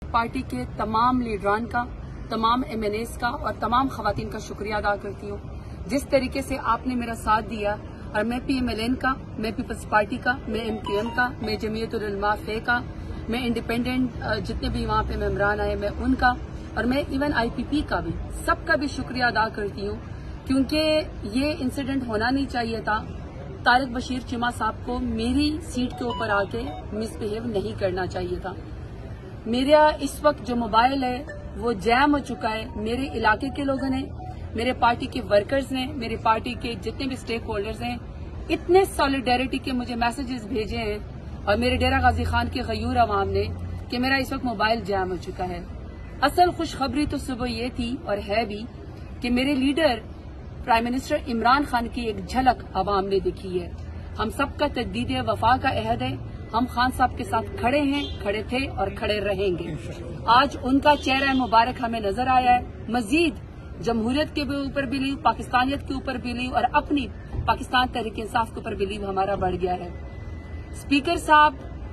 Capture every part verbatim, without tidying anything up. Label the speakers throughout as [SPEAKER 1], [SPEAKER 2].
[SPEAKER 1] Party کے تمام لیڈران کا، تمام ایم این ایز کا اور تمام خواتین کا شکریہ ادا کرتی ہوں. جس طریقے سے آپ نے میرا ساتھ دیا، اور میں پی ایم ایل این کا، میں پیپلز پارٹی کا، میں ایم کیو ایم کا، میں جمعیت العلماء فے کا، میں انڈیپینڈنٹ جتنے بھی وہاں پہ ممبران آئے میں ان کا، اور میں ایون آئی پی پی کا بھی، سب کا بھی شکریہ ادا کرتی ہوں، کیونکہ یہ انسیڈنٹ ہونا نہیں چاہیے تھا. طارق بشیر چیمہ صاحب کو میری سیٹ کے اوپر آ کے مس بہیو نہیں کرنا چاہیے تھا. میرا اس وقت جو موبائل ہے وہ جیم ہو چکا ہے. میرے علاقے کے لوگوں نے، میرے پارٹی کے ورکرز نے، میرے پارٹی کے جتنے بھی اسٹیک ہولڈرز ہیں، اتنے سالیڈیرٹی کے مجھے میسیجز بھیجے ہیں، اور میرے ڈیرہ غازی خان کے غیور عوام نے، کہ میرا اس وقت موبائل جیم ہو چکا ہے. اصل خوشخبری تو صبح یہ تھی اور ہے بھی کہ میرے leader prime minister Imran Khan کی ایک جھلک عوام نے دکھی ہے. ہم سب کا تجدید وفا کا عہد ہے. ہم خان صاحب کے ساتھ کھڑے ہیں، کھڑے تھے اور کھڑے رہیں گے. آج ان کا چہرہ مبارک ہمیں نظر آیا ہے. مزید جمہوریت کے اوپر بلیو، پاکستانیت کے اوپر بلیو، اور اپنی پاکستان تحریک انصاف کے اوپر بلیو ہمارا بڑھ گیا ہے. اسپیکر صاحب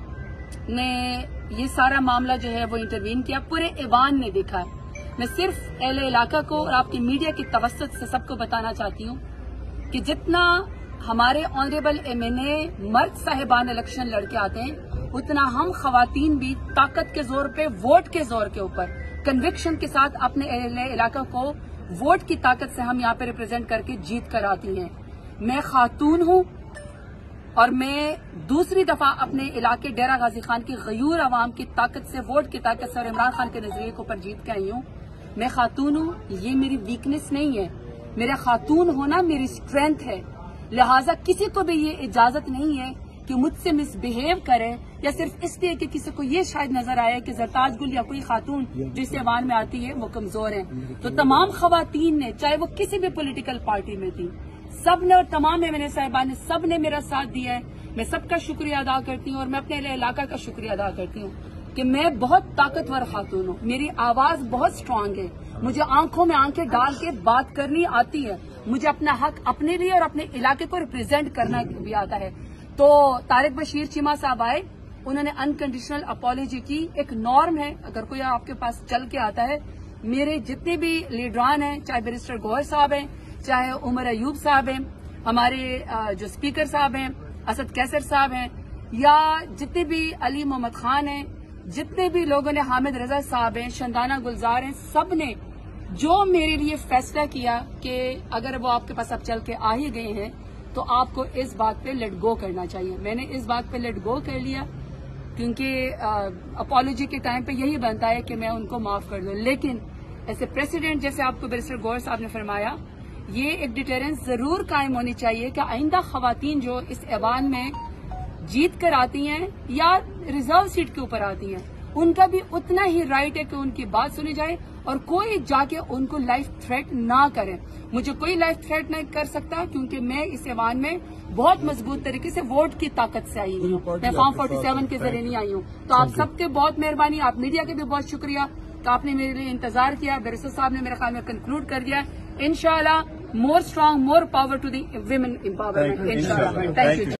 [SPEAKER 1] نے یہ سارا معاملہ جو ہے وہ انٹروین کیا، پورے ایوان نے دیکھا ہے. میں صرف اہل علاقہ کو اور آپ کی میڈیا کی توسط سے سب کو بتانا چاہتی ہوں کہ جتنا ہمارے آنریبل ایم این اے مرد صاحبان الیکشن لڑ کے آتے ہیں، اتنا ہم خواتین بھی طاقت کے زور پہ، ووٹ کے زور کے اوپر، کنوکشن کے ساتھ اپنے اہل علاقہ کو ووٹ کی طاقت سے ہم یہاں پہ ریپرزینٹ کر کے جیت کر آتی ہیں. میں خاتون ہوں اور میں دوسری دفعہ اپنے علاقے ڈیرہ غازی خان کی غیور عوام کی طاقت سے، ووٹ کی طاقت سے اور عمران خان کے نظریے کے اوپر جیت کے آئی ہوں. میں خاتون ہوں، یہ میری ویکنس نہیں ہے. میرا خاتون ہونا میری اسٹرینتھ ہے. لہٰذا کسی کو بھی یہ اجازت نہیں ہے کہ مجھ سے مس بہیو کرے، یا صرف اس لیے کہ کسی کو یہ شاید نظر آئے کہ زرتاج گل یا کوئی خاتون جس ایوان میں آتی ہے وہ کمزور ہیں. تو تمام خواتین نے، چاہے وہ کسی بھی پولیٹیکل پارٹی میں تھی، سب نے، اور تمام ایم این اے صاحبان نے، سب نے میرا ساتھ دیا ہے. میں سب کا شکریہ ادا کرتی ہوں، اور میں اپنے علاقہ کا شکریہ ادا کرتی ہوں کہ میں بہت طاقتور خاتون ہوں. میری آواز بہت اسٹرانگ ہے. مجھے آنکھوں میں آنکھیں ڈال کے بات کرنی آتی ہے. مجھے اپنا حق اپنے لیے اور اپنے علاقے کو ریپرزینٹ کرنا بھی آتا ہے. تو طارق بشیر چیمہ صاحب آئے، انہوں نے انکنڈیشنل اپالوجی کی. ایک نارم ہے، اگر کوئی آپ کے پاس چل کے آتا ہے، میرے جتنے بھی لیڈران ہیں، چاہے بیرسٹر گوہر صاحب ہیں، چاہے عمر ایوب صاحب ہیں، ہمارے جو اسپیکر صاحب ہیں اسد کیسر صاحب ہیں، یا جتنے بھی علی محمد خان ہیں، جتنے بھی لوگوں نے، حامد رضا صاحب ہیں، شندانہ گلزار ہیں، سب نے جو میرے لیے فیصلہ کیا کہ اگر وہ آپ کے پاس اب چل کے آ ہی گئے ہیں تو آپ کو اس بات پہ لیٹ گو کرنا چاہیے. میں نے اس بات پہ لیٹ گو کر لیا، کیونکہ اپالوجی کے ٹائم پہ یہی بنتا ہے کہ میں ان کو معاف کر دوں. لیکن ایسے پریسیڈنٹ جیسے آپ کو بیرسٹر گوہر صاحب نے فرمایا، یہ ایک ڈیٹرنس ضرور قائم ہونی چاہیے کہ آئندہ خواتین جو اس ایوان میں جیت کر آتی ہیں یا ریزرو سیٹ کے اوپر آتی ہیں، ان کا بھی اتنا ہی رائٹ ہے کہ ان کی بات سنی جائے، اور کوئی جا کے ان کو لائف تھریٹ نہ کرے. مجھے کوئی لائف تھریٹ نہیں کر سکتا، کیونکہ میں اس ایوان میں بہت مضبوط طریقے سے ووٹ کی طاقت سے آئی ہوں. میں فارم فورٹی سیون کے ذریعے نہیں آئی ہوں. تو آپ سب کے بہت مہربانی، آپ میڈیا کے بھی بہت شکریہ کہ آپ نے میرے لیے انتظار کیا. بیرسٹر صاحب نے میرے خیال میں کنکلوڈ کر دیا. انشاءاللہ more strong, more power to the women empowerment. انشاءاللہ. Thank you.